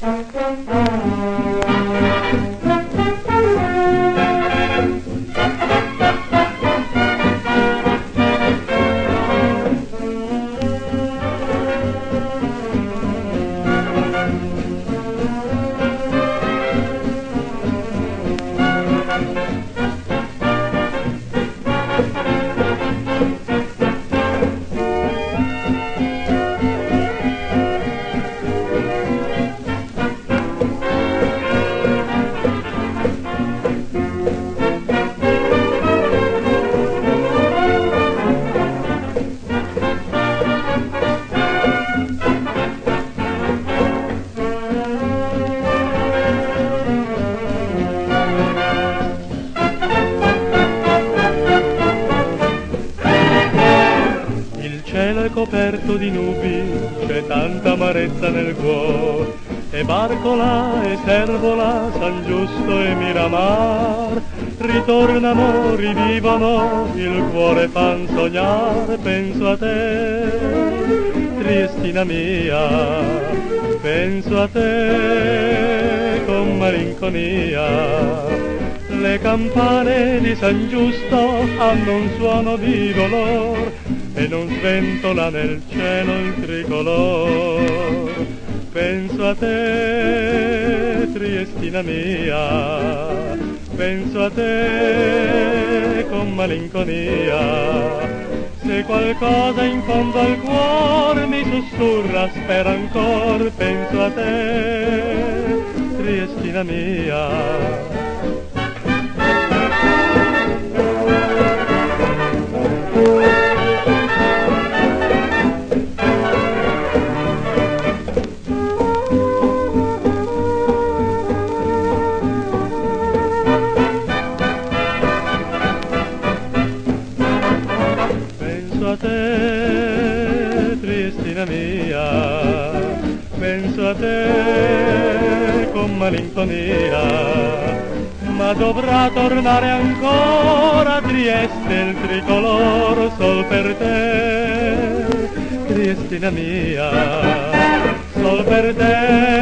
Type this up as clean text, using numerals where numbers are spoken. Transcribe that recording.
Coperto di nubi, c'è tanta amarezza nel cuore, e Barcola e Servola, San Giusto e Miramar, ritornano, rivivono, il cuore fan sognare, penso a te, Triestina mia, penso a te con malinconia. Le campane di San Giusto hanno un suono di dolor e non sventola nel cielo il tricolor. Penso a te, Triestina mia, penso a te con malinconia. Se qualcosa in fondo al cuore mi sussurra, spera ancora, penso a te, Triestina mia. Penso a te, Triestina mia, penso a te con malinconia, ma dovrà tornare ancora a Trieste il tricolor sol per te, Triestina mia, sol per te.